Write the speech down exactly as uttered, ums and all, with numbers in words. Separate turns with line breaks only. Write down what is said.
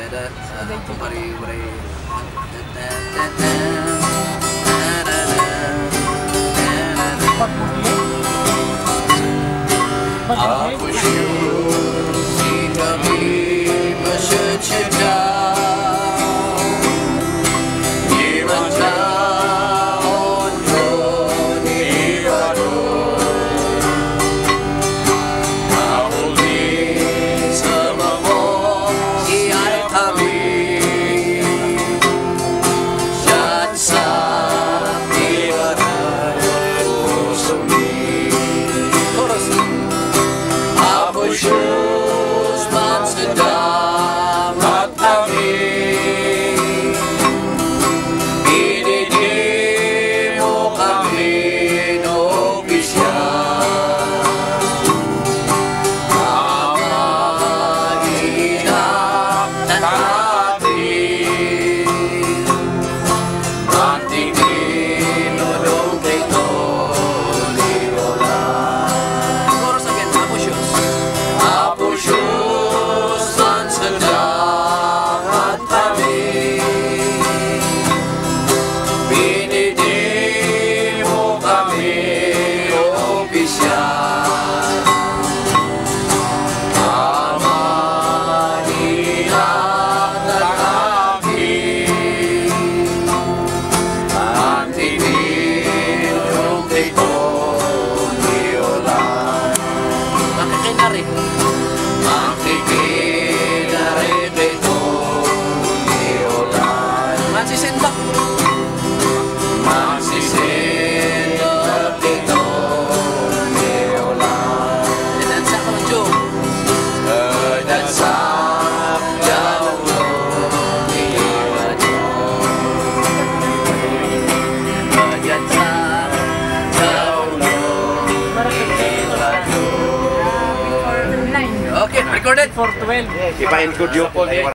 da kumpari kumpari aku syukur si kami bersecerca di tahun dua baru kau di semua siai kami dan sakti bersumi aku syukur sedang kami ini demo kami no bisa amanina dan hati nanti dinodong kita diolah chorus again aku syukur aku syukur sedang kami ini demo kami oh bisa amanilah dan hati nanti dinodong kita diolah makikinari makikinari kita diolah mansisendak mansisendak kita diolah dan sa konjo dan sa jauh diolah dan sa jauh diolah. Okay, recorded for twelve.
Ipa-encode yung